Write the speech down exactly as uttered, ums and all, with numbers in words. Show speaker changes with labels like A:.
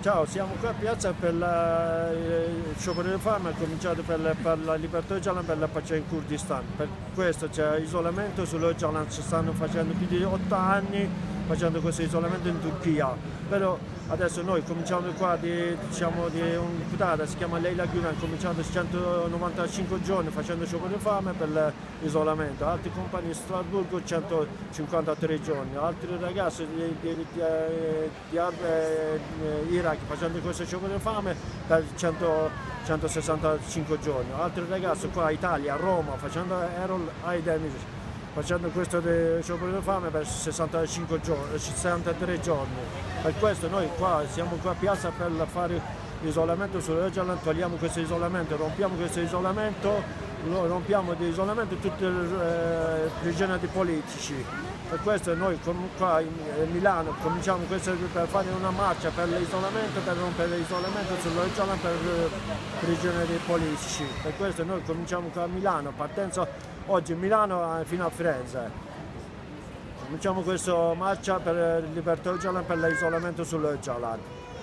A: Ciao, siamo qua a piazza per la, il sciopero di fame, è cominciato per, la- per la libertà Öcalan, per la pace in Kurdistan. Per questo c'è isolamento sull'Öcalan, ci stanno facendo più di otto anni facendo questo isolamento in Turchia. Però adesso noi cominciamo qua di, diciamo, di un deputata, si chiama Leyla Güven, ha cominciato centonovantacinque giorni facendo sciopero di fame per l'isolamento, altri compagni di Strasburgo centocinquantatré giorni, altri ragazzi di, di, di, di Arbe, eh, Iraq facendo questo sciopero di fame per cento centosessantacinque giorni, altri ragazzi qua in Italia, a Roma, facendo Erol Aydemir, facendo questo sciopero di fame per sessantacinque giorni, sessantatré giorni. Per questo noi qua siamo qua a piazza per fare l'isolamento sull'Öcalan, togliamo questo isolamento, rompiamo questo isolamento, rompiamo di isolamento tutti i eh, prigionieri politici. Per questo noi qua in Milano cominciamo questo per fare una marcia per l'isolamento, per rompere l'isolamento sull'Öcalan per eh, prigionieri politici. Per questo noi cominciamo qua a Milano, partenza oggi in Milano fino a Firenze. Cominciamo questa marcia per libertà Öcalan, per l'isolamento sull'Öcalan.